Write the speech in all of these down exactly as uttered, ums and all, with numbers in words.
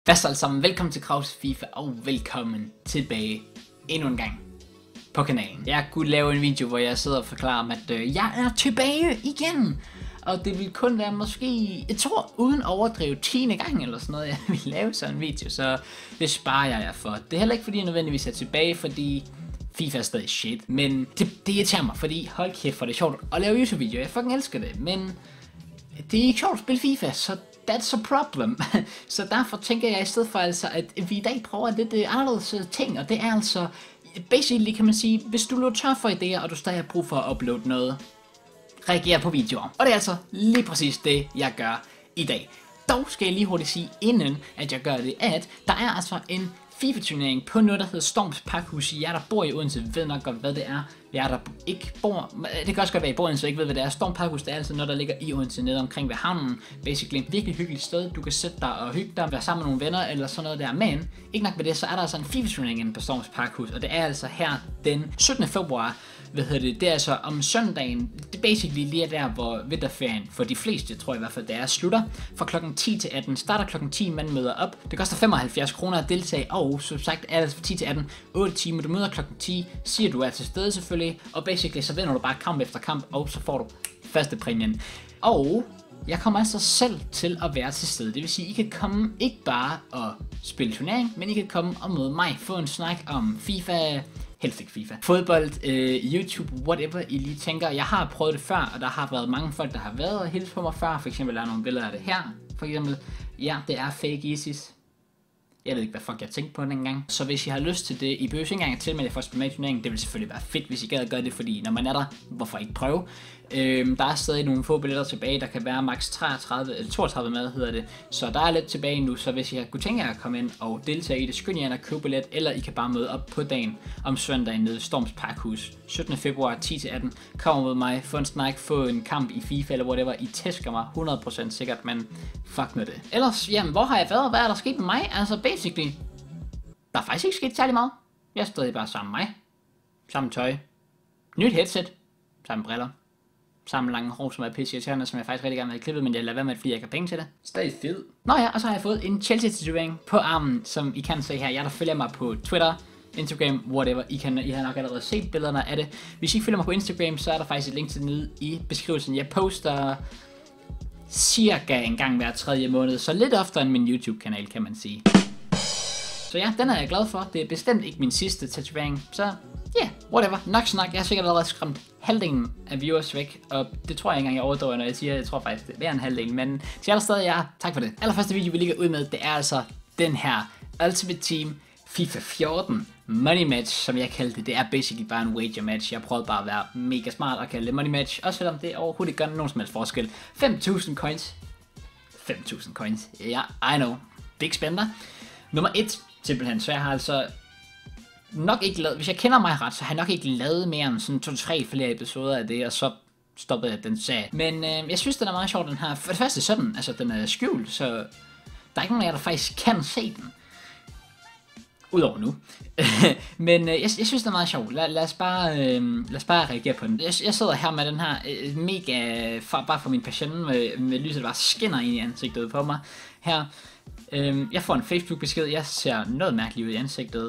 Hvad så alle sammen, velkommen til Kraus FIFA og velkommen tilbage endnu en gang på kanalen. Jeg kunne lave en video, hvor jeg sidder og forklarer om, at øh, jeg er tilbage igen. Og det vil kun være måske, jeg tror uden overdrive tiende gang eller sådan noget, jeg vil lave sådan en video. Så det sparer jeg jer for. Det er heller ikke fordi jeg nødvendigvis er tilbage, fordi FIFA er stadig shit. Men det, det irriterer mig, fordi hold kæft for det er sjovt at lave YouTube-videoer. Jeg fucking elsker det, men det er ikke sjovt at spille FIFA, så that's a problem. Så derfor tænker jeg i stedet for altså, at vi i dag prøver lidt anderledes ting, og det er altså, basically kan man sige, hvis du løber tør for idéer, og du stadig har brug for at uploade noget, reagere på videoer. Og det er altså lige præcis det, jeg gør i dag. Dog skal jeg lige hurtigt sige, inden at jeg gør det, at der er altså en FIFA-turnering på noget, der hedder Storms Pakhus. Jeg der bor i Odense ved nok godt, hvad det er. Jeg der ikke bor, det kan også godt være, at I bor i Odense, ikke ved, hvad det er. Storms Pakhus, det er altså noget, der ligger i Odense, nede omkring ved havnen. Basically et virkelig hyggeligt sted. Du kan sætte dig og hygge dig, være sammen med nogle venner eller sådan noget der. Men ikke nok med det, så er der altså en FIFA-turnering inde på Storms Pakhus, og det er altså her den syttende februar. Hvad hedder det? Det er altså om søndagen. Det er basically lige der, hvor vinterferien for de fleste, tror jeg i hvert fald, det er, slutter. Fra klokken ti til atten. Starter klokken ti, man møder op. Det koster femoghalvfjerds kroner at deltage, og som sagt er det fra ti til atten. otte timer. Du møder klokken ti, siger du er til stede selvfølgelig, og basically så vinder du bare kamp efter kamp, og så får du første præmien. Og jeg kommer altså selv til at være til stede. Det vil sige, I kan komme ikke bare og spille turnering, men I kan komme og møde mig, få en snak om FIFA. Helst ikke FIFA. Fodbold, øh, YouTube, whatever I lige tænker. Jeg har prøvet det før, og der har været mange folk, der har været og hilst på mig før. For eksempel er der nogle billeder af det her. For eksempel, ja, det er fake Isis. Jeg ved ikke, hvad fuck jeg tænkte på dengang. Så hvis I har lyst til det, I behøver ikke engang til med det for at spille med i turneringen. Det vil selvfølgelig være fedt, hvis I gad at gøre det, fordi når man er der, hvorfor ikke prøve? Øhm, der er stadig nogle få billetter tilbage, der kan være maks treogtredive eller toogtredive med, hedder det. Så der er lidt tilbage nu, så hvis I har kunne tænke jer at komme ind og deltage i det, skynd jer ind og købe billet, eller I kan bare møde op på dagen om søndagen nede i Storms Pakhus. syttende februar, ti til atten. Kom med mig, få en snak, få en kamp i FIFA eller whatever. I tæsker mig hundrede procent sikkert, men fuck med det. Ellers, jamen, hvor har jeg været? Hvad er der sket med mig? Altså, basically, der er faktisk ikke sket særlig meget. Jeg er stadig bare sammen med mig. Samme tøj. Nyt headset. Samme briller. Samme lange hår, som er pisse irriterende, som jeg faktisk rigtig gerne vil have klippet, men jeg lader være med det, fordi jeg ikke har penge til det. Stadig fed. Nå ja, og så har jeg fået en Chelsea-tatovering på armen, som I kan se her. Jeg der følger mig på Twitter, Instagram, whatever. I, kan, I har nok allerede set billederne af det. Hvis I følger mig på Instagram, så er der faktisk et link til det nede i beskrivelsen. Jeg poster cirka en gang hver tredje måned, så lidt oftere end min YouTube-kanal, kan man sige. Så ja, den er jeg glad for. Det er bestemt ikke min sidste tatovering, så ja, yeah, whatever. Nok snak. Jeg har sikkert allerede skræmt halvdelen af viewers væk, og det tror jeg ikke engang, jeg overdriver, når jeg siger, jeg tror faktisk, det er en halvdel, men til jer der stadig er, tak for det. Allerførste video, vi ligger ud med, det er altså den her Ultimate Team FIFA fjorten Money Match, som jeg kaldte det. Det er basically bare en wager match. Jeg prøvede bare at være mega smart og kalde det Money Match, også selvom det overhovedet ikke gør nogen som helst forskel. fem tusind coins. fem tusind coins. Ja, yeah, I know. Big spender. Nummer et, simpelthen, så jeg har altså nok ikke lavet, hvis jeg kender mig ret, så har jeg nok ikke lavet mere end sådan to-tre flere episoder af det, og så stoppede jeg den sag. Men øh, jeg synes, den er meget sjov, den her. For det første sådan, altså den er skjult, så der er ikke nogen af jer, der faktisk kan se den. Udover nu. Men øh, jeg, jeg synes, den er meget sjov. Lad, lad, os bare, øh, lad os bare reagere på den. Jeg, jeg sidder her med den her øh, mega, for, bare for min passion, med, med lyset, der bare skinner ind i ansigtet på mig. Her. Øh, jeg får en Facebook-besked. Jeg ser noget mærkeligt ud i ansigtet.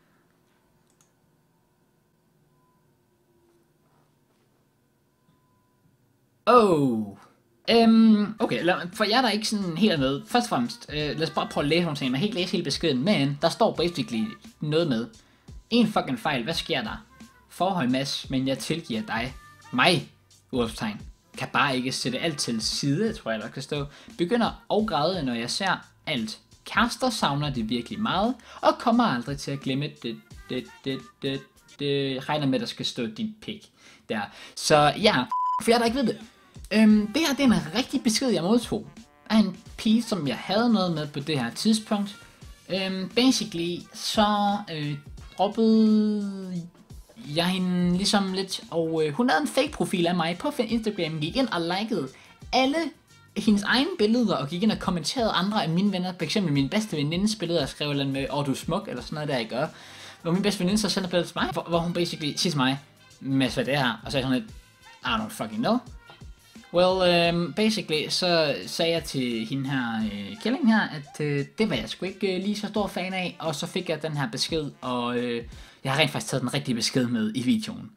Oh, um, okay, lad, for jer der er ikke sådan helt med. Først og fremmest, uh, lad os bare prøve at læse nogle ting. Man kan ikke læse hele beskeden, men der står basically noget med. En fucking fejl, hvad sker der? Forhold Mads, men jeg tilgiver dig. Mig, udråbstegn, kan bare ikke sætte alt til side, tror jeg der kan stå. Begynder at græde, når jeg ser alt. Kærester savner det virkelig meget, og kommer aldrig til at glemme det, det, det, det, det regner med, der skal stå dit pik der. Så ja, for jeg der ikke ved det. Øhm, det her det er en rigtig besked, jeg modtog af en pige, som jeg havde noget med på det her tidspunkt. Øhm, basically, så øh, droppede jeg hende ligesom lidt, og øh, hun havde en fake profil af mig på Instagram, gik ind og likede alle hendes egne billeder, og gik ind og kommenterede andre af mine venner, for eksempel min bedste venindes billeder, og skrev eller med, åh du er smuk, eller sådan noget der, jeg gør. Hvor min bedste veninde så sender billeder til mig, hvor, hvor hun basically siger til mig, Mads, hvad det her, og så er hun lidt, I don't fucking know. Well, um, basically, så sagde jeg til hende her, uh, Kælling her, at uh, det var jeg sgu ikke uh, lige så stor fan af, og så fik jeg den her besked, og uh, jeg har rent faktisk taget den rigtige besked med i videoen.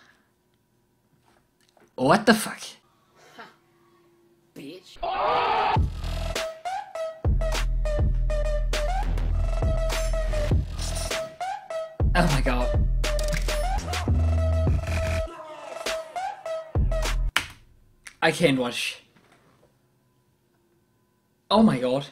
What the fuck? Ha. Bitch. Oh my god. I can't watch. Oh my god.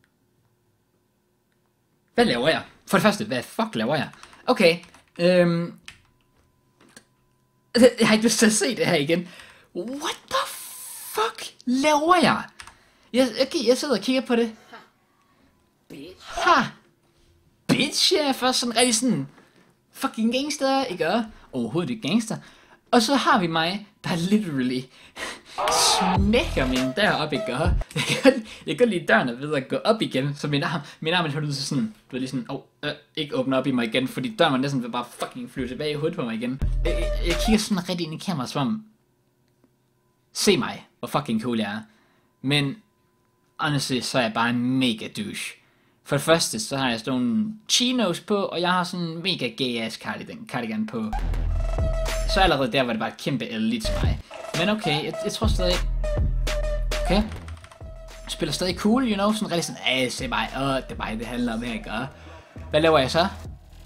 Hvad laver jeg? For det første, hvad fuck laver jeg? Okay. Øhm. Jeg har ikke lyst til at se det her igen. What the fuck laver jeg? Jeg, okay, jeg sidder og kigger på det. Ha. Bitch. Ha! Bitch, jeg er først sådan rigtig sådan fucking gangster, ikke? Overhovedet ikke gangster. Og så har vi mig, der literally smækker min dør op, ikke? Jeg kan, jeg kan lide døren ved at gå op igen, så min arm, min arm er så sådan, du ved lige sådan, åh, oh, øh, ikke åbne op i mig igen, fordi døren var næsten vil bare fucking flyve tilbage i hovedet på mig igen. Jeg, jeg, jeg kigger sådan rigtig ind i kameraet, som om, se mig, hvor fucking cool jeg er. Men, honestly, så er jeg bare en mega douche. For det første, så har jeg sådan nogle chinos på, og jeg har sådan en mega gay-ass cardigan, cardigan på. Så allerede der var det bare et kæmpe L lige til mig. Men okay, jeg, jeg tror stadig... Okay. Jeg spiller stadig cool, you know, sådan rigtig sådan, ah, se mig, åh, det er mig, det handler om her, ikke? Hvad laver jeg så?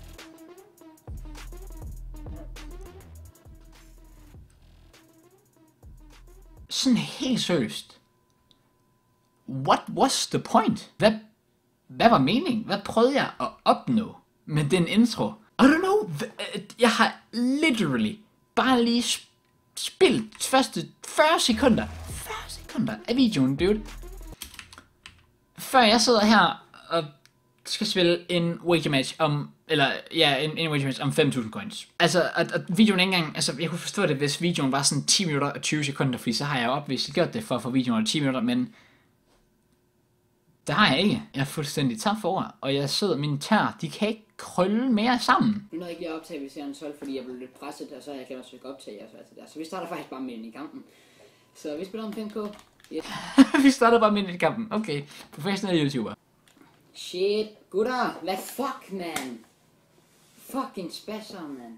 Sådan helt seriøst. What was the point? Hvad, hvad var meningen? Hvad prøvede jeg at opnå med den intro? I don't know. Jeg har literally bare lige spillet første fyrre sekunder. fyrre sekunder af videoen, dude. Før jeg sidder her og skal spille en wager match om, eller ja, en, en wager match om fem tusind coins. Altså, at, at videoen ikke engang, altså jeg kunne forstå det, hvis videoen var sådan ti minutter og tyve sekunder, fordi så har jeg jo opvist gjort det for at få videoen ti minutter, men det har jeg ikke. Jeg er fuldstændig tabt for ord, og jeg sidder, mine tær, de kan ikke krølle mere sammen. Nu nåede ikke lige at optage ved serien tolv, fordi jeg blev lidt presset, og så har jeg glemt at søge optage jeres værelse der. Så vi starter faktisk bare med i kampen. Så vi spiller om fem K. Yes. Vi starter bare med i kampen. Okay, professionel YouTuber. Shit, gutter, hvad fuck, man? Fucking spasser, man.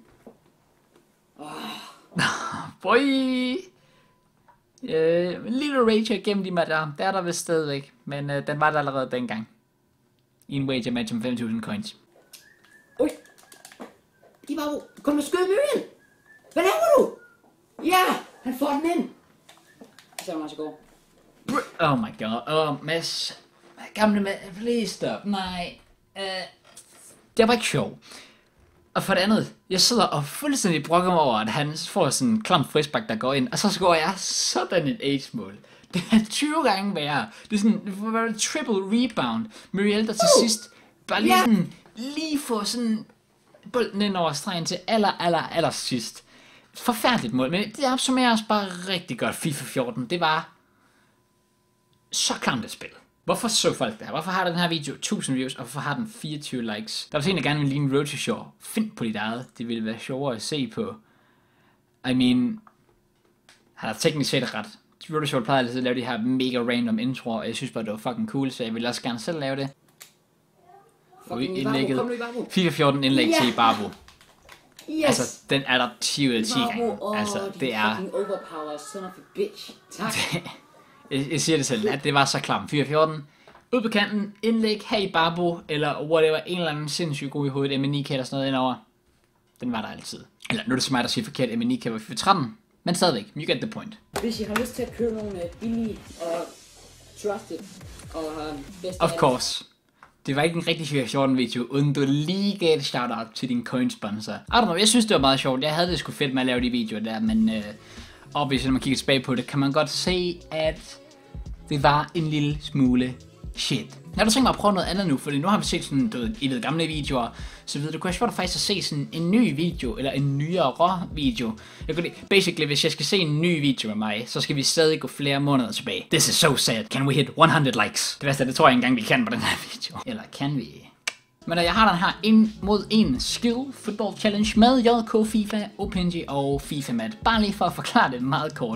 Oh. Boy! Øh, en lille rage gennem de der. Der er der vist stadigvæk. Men øh, den var der allerede dengang. I en wager match om fem tusind coins. Ui! De var jo... Kom og skød møen! Hvad laver du? Ja! Han får den ind! Så er det også god. Oh my god. Åh, oh, Mads. Gamle Mads. Please stop. Nej. Uh, det var ikke sjov. Og for det andet, jeg sidder og fuldstændig brokker mig over, at han får sådan en klam frisbak, der går ind, og så scorer jeg sådan et ace-mål. Det er tyve gange værre. Det er sådan, det får være triple rebound. Muriel, der til uh, sidst bare lige, sådan, lige får sådan bolden ind over stregen til aller, aller, aller sidst. Forfærdeligt mål, men det opsummerer også bare rigtig godt. FIFA fjorten, det var så klamt et spil. Hvorfor så folk det her? Hvorfor har den her video tusind views, og hvorfor har den fireogtyve likes? Der er en, der gerne vil lide en Road to Shore. Find på dit eget. Det ville være sjovere at se på. I mean, han har teknisk set ret. Road to Shore plejede altid at lave de her mega random introer, og jeg synes bare, det var fucking cool, så jeg ville også gerne selv lave det. Og indlægget FIFA fjorten indlæg yeah. til Barbo. Yes. Altså, den er der ti ud af ti gange. Oh, altså, det er... overpower, son of a bitch. Tak. jeg, jeg siger det selv, at det var så klamt. FIFA fjorten. Ud på kanten, indlæg, hey Barbo, eller whatever, en eller anden sindssygt god i hovedet, M ni K eller sådan noget indover. Den var der altid. Eller nu er det så mig, der siger forkert, M ni K var FIFA tretten. Men stadigvæk, you get the point. Hvis I har lyst til at købe nogle billige og trusted og har bedste... Of course. Det var ikke en rigtig FIFA fjorten video, uden du lige gav et shout-out til din coin-sponsor. I don't know, jeg synes det var meget sjovt. Jeg havde det sgu fedt med at lave de videoer der, men øh, obviously, når man kigger tilbage på det, kan man godt se, at det var en lille smule shit. Jeg har du tænkt mig at prøve noget andet nu, fordi nu har vi set sådan, du ved, i ved gamle videoer, så videre. Det kunne være faktisk at se sådan en ny video, eller en nyere video. Jeg kunne, basically, hvis jeg skal se en ny video med mig, så skal vi stadig gå flere måneder tilbage. This is so sad. Can we hit hundrede likes? Det værste, det tror jeg ikke engang, vi kan på den her video. Eller kan vi? Men jeg har den her en mod en skill football challenge med J K, FIFA, O P N G og FIFA Mat. Bare lige for at forklare det meget kort.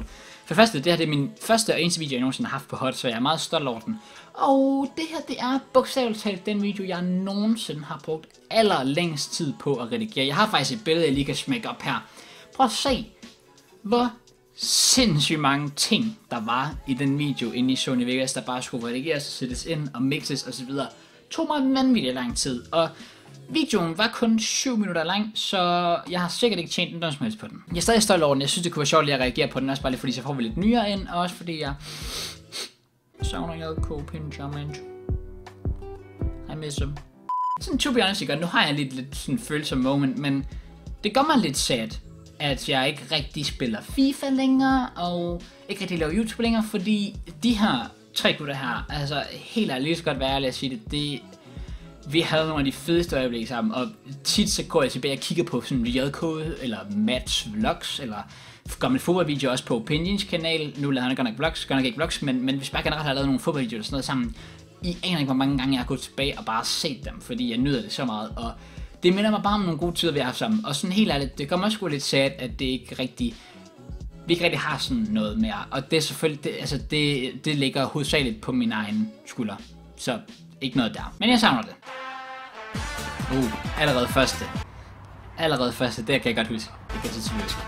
For det første, det her det er min første og eneste video, jeg nogensinde har haft på Hot, så jeg er meget stolt over den. Og det her, det er bogstaveligt talt den video, jeg nogensinde har brugt allerlængst tid på at redigere. Jeg har faktisk et billede, jeg lige kan smække op her. Prøv at se, hvor sindssygt mange ting, der var i den video inde i Sony Vegas, der bare skulle redigeres og sættes ind og mixes osv. Tog mig vanvittigt lang tid, og videoen var kun syv minutter lang, så jeg har sikkert ikke tjent noget som helst på den. Jeg er stadig stolt over den. Jeg synes, det kunne være sjovt lige at reagere på den, også bare lige fordi så får vi lidt nyere ind, og også fordi jeg savner J K Pinjament. I miss him. Sådan to be honest, ikke? Nu har jeg lidt, lidt sådan følsom moment, men det gør mig lidt sad, at jeg ikke rigtig spiller FIFA længere, og ikke rigtig laver YouTube længere, fordi de her tre gutter her, altså helt ærligt, lige så godt være ærlig at sige det, det vi havde nogle af de fedeste øjeblikke sammen, og tit så går jeg tilbage og kigger på sådan J K eller Mats vlogs, eller gamle fodboldvideoer også på Opinions kanal. Nu lader han godt nok vlogs, godt nok ikke vlogs, men, men hvis bare generelt har lavet nogle fodboldvideoer og sådan noget sammen, I aner ikke, hvor mange gange jeg har gået tilbage og bare set dem, fordi jeg nyder det så meget, og det minder mig bare om nogle gode tider, vi har haft sammen. Og sådan helt ærligt, det gør mig sgu lidt sad, at det ikke rigtig, vi ikke rigtig har sådan noget mere, og det er selvfølgelig, det, altså det, det ligger hovedsageligt på min egen skulder, så ikke noget der, men jeg savner det. Uh, allerede første. Allerede første, det kan jeg godt huske. Det kan jeg selvfølgelig huske.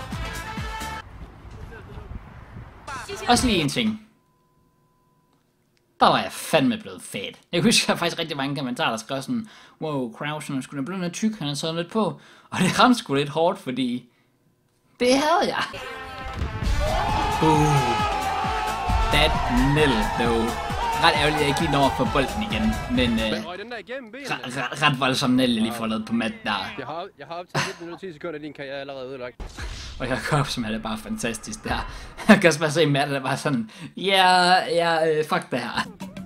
Også lige en ting. Der var jeg fandme blevet fat. Jeg husker, der faktisk rigtig mange kommentarer, der skrev sådan, wow, Krausen skulle da blive lidt tyk, han havde taget lidt på. Og det ramte sgu lidt hårdt, fordi det havde jeg. Uh, that nil, though. Ret ærgerligt, at jeg ikke lige når at få bolden igen, men øh, ret, ret voldsom nel, jeg lige får lavet på mat der. Jeg har, jeg har optaget lidt minutter ti sekunder, din karriere er allerede ødelagt. Og jeg kom, som er det bare fantastisk der. Jeg kan også bare se Matt, der var sådan, ja, ja, øh, fuck det her.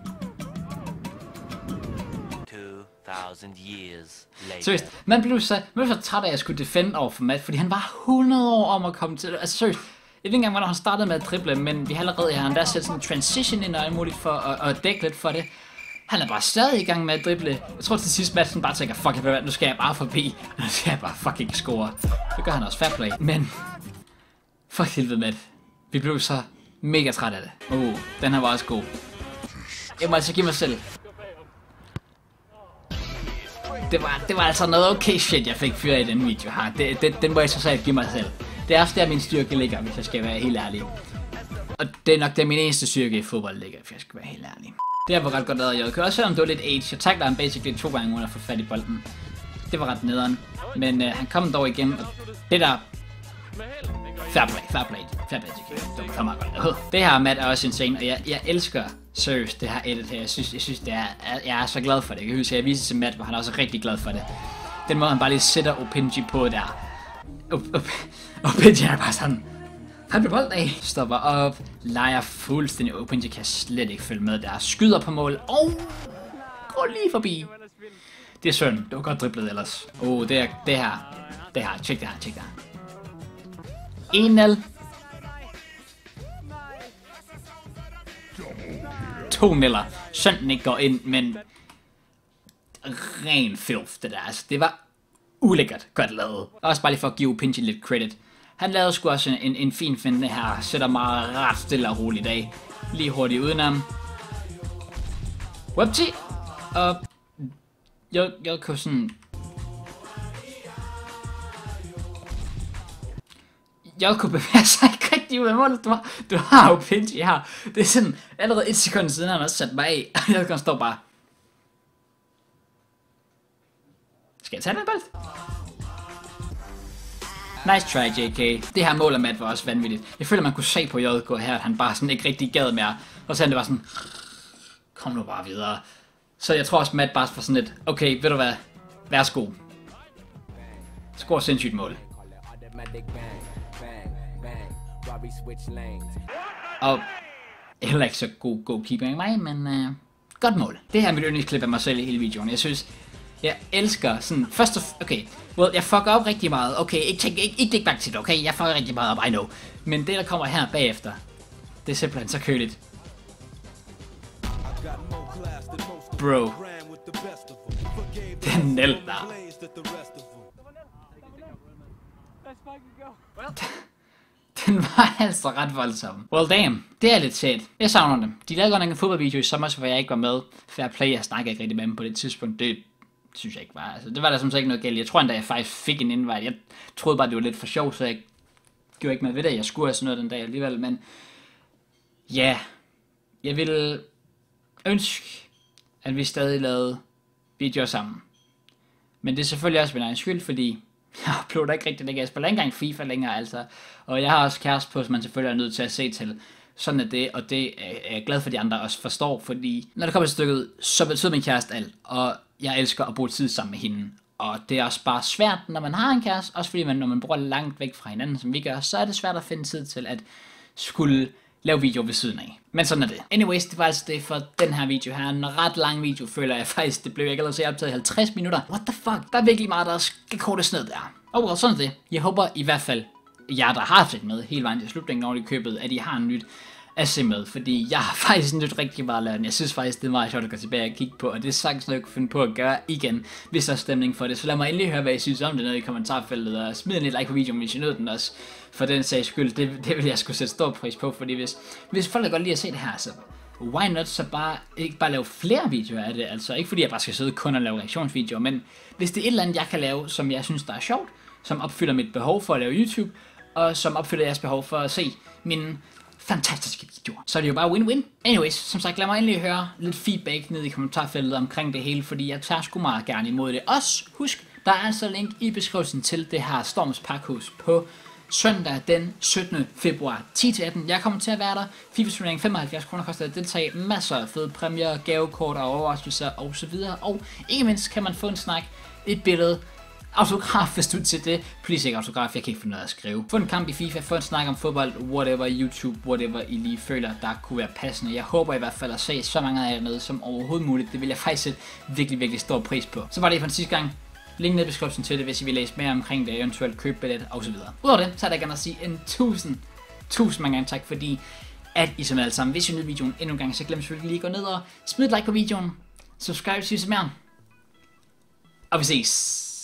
Seriøst, man blev så, man blev så træt af, at jeg skulle defende over for Matt, fordi han var hundrede år om at komme til det. Altså seriøst. Jeg ved ikke engang, hvornår han startede med at drible, men vi har allerede her, han der sætter sådan en transition ind og alt muligt for at, at dække lidt for det. Han er bare stadig i gang med at drible. Jeg tror til sidst, Madsen bare tænker, fuck it, nu skal jeg bare forbi, og nu skal jeg bare fucking score. Det gør han også, fair play. Men, fuck helvede, Matt. Vi blev så mega træt af det. Oh, den her var også god. Jeg må altså give mig selv. Det var, det var altså noget okay shit, jeg fik fyret i den video her. Det, det, den må jeg så sige give mig selv. Det er også der min styrke ligger, hvis jeg skal være helt ærlig. Og det er nok der min eneste styrke i fodbold ligger, hvis jeg skal være helt ærlig. Det var ret godt lavet, jeg også selvom det var lidt age. Jeg tackler ham basically to gange uden at få fat i bolden. Det var ret nederen. Men øh, han kom dog igen, og det der... Fair play, fair play, fair play. Det var meget godt. Det her Matt er også insane, og jeg, jeg elsker seriøst det her edit her. Jeg synes, jeg synes det er, jeg er så glad for det. Jeg kan huske, at jeg viste til Matt, hvor han er også rigtig glad for det. Den måde han bare lige sætter Opinji på der. Opinji er bare sådan, han bliver bolden af, stopper op, leger fuldstændig. Opinji kan slet ikke følge med der, skyder på mål, og går lige forbi. Det er synd, det var godt driblet ellers. Åh, oh, det er det her, det her, tjek det her, tjek det her. en nul. To niller, synd den ikke går ind, men ren filth det der, altså det var ulækkert godt lavet. Også bare lige for at give Opinji lidt credit. Han lavede sgu også en, en fin finte her, sætter mig ret stille og roligt af. Lige hurtigt udenom. Whoopty! Og jeg, jeg kunne sådan... Jeg kunne bevæge sig ikke rigtig ud af målet. Du har, du har Opinji her. Det er sådan, allerede et sekund siden han også sat mig af. Og jeg kan stå bare... Skal jeg tage den bold? Nice try, J K. Det her mål af Matt var også vanvittigt. Jeg føler, man kunne se på J K her, at han bare sådan ikke rigtig gad mere. Og så han det var sådan, kom nu bare videre. Så jeg tror også, Matt bare var sådan lidt, okay, ved du hvad, værsgo. Skår sindssygt mål. Og heller ikke så god goalkeeping af mig, men uh, godt mål. Det her er mit yndlingsklip af mig selv i hele videoen. Jeg synes, jeg elsker sådan, først og okay, well, jeg fucker op rigtig meget, okay, ikke, ikke, ikke, ikke back til det, okay, jeg fucker rigtig meget op, I know. Men det, der kommer her bagefter, det er simpelthen så køligt. Bro. Den nel der. Den var altså ret voldsom. Well damn, det er lidt sad. Jeg savner dem. De lavede godt nok en fodboldvideo i sommer, hvor jeg ikke var med. Fair play, jeg snakkede ikke rigtig med dem på det tidspunkt. Det synes jeg ikke var. Altså, det var der som sagt ikke noget galt. Jeg tror endda, jeg faktisk fik en invite. Jeg troede bare, det var lidt for sjov, så jeg gjorde ikke med ved det. Jeg skulle have sådan noget den dag alligevel, men ja, yeah, jeg ville ønske, at vi stadig lavede videoer sammen. Men det er selvfølgelig også min egen skyld, fordi jeg uploader ikke rigtig længere. Jeg spiller ikke engang FIFA længere, altså. Og jeg har også kæreste på, som man selvfølgelig er nødt til at se til. Sådan er det, og det er jeg glad for, de andre også forstår, fordi når det kommer til stykket, så betyder min kæreste alt, og jeg elsker at bruge tid sammen med hende. Og det er også bare svært, når man har en kæreste, også fordi man, når man bor langt væk fra hinanden, som vi gør, så er det svært at finde tid til at skulle lave video ved siden af. Men sådan er det. Anyways, det var altså det for den her video her. En ret lang video, føler jeg faktisk. Det blev jeg allerede så optaget i halvtreds minutter. What the fuck? Der er virkelig meget, der skal kortes ned der. Og well, sådan er det. Jeg håber i hvert fald, jer der har set med hele vejen til slutningen, når de købet, at I har en nyt at se med, fordi jeg har faktisk nyt rigtig meget lært. Jeg synes faktisk, det er meget sjovt at gå tilbage og kigge på, og det er sagtens noget, jeg kunne finde på at gøre igen, hvis der er stemning for det. Så lad mig endelig høre, hvad I synes om det nede i kommentarfeltet, og smid en lidt like på videoen, hvis I nød den også, for den sags skyld. Det, det vil jeg sgu sætte stor pris på, fordi hvis, hvis folk godt lide at se det her, så why not så bare, ikke bare lave flere videoer af det, altså ikke fordi jeg bare skal sidde kun og lave reaktionsvideoer, men hvis det er et eller andet, jeg kan lave, som jeg synes, der er sjovt, som opfylder mit behov for at lave YouTube, og som opfylder jeres behov for at se mine fantastiske videoer, så er det jo bare win-win. Anyways, som sagt, lad mig endelig høre lidt feedback ned i kommentarfeltet omkring det hele, fordi jeg tager sgu meget gerne imod det. Også husk, der er altså link i beskrivelsen til det her Storms Pakhus på søndag den syttende februar ti til atten. Jeg kommer til at være der. FIFA-turnering femoghalvfjerds kroner koster at deltage. Masser af fede præmier, gavekort og overraskelser osv. Og ikke mindst kan man få en snak, et billede, autograf, hvis du er til det. Please ikke autograf, jeg kan ikke finde noget at skrive. Få en kamp i FIFA, få en snak om fodbold, whatever, YouTube, whatever I lige føler, der kunne være passende. Jeg håber i hvert fald at se så mange af jer med som overhovedet muligt. Det vil jeg faktisk sætte virkelig, virkelig stor pris på. Så var det for den sidste gang. Link ned i beskrivelsen til det, hvis I vil læse mere omkring det, eventuelt købe billet osv. Udover det, så er der gerne at sige en tusind, tusind mange gange tak, fordi at I som alle sammen, hvis I nyder videoen endnu en gang, så glem selvfølgelig lige at gå ned og smid et like på videoen, subscribe til mere, og vi ses.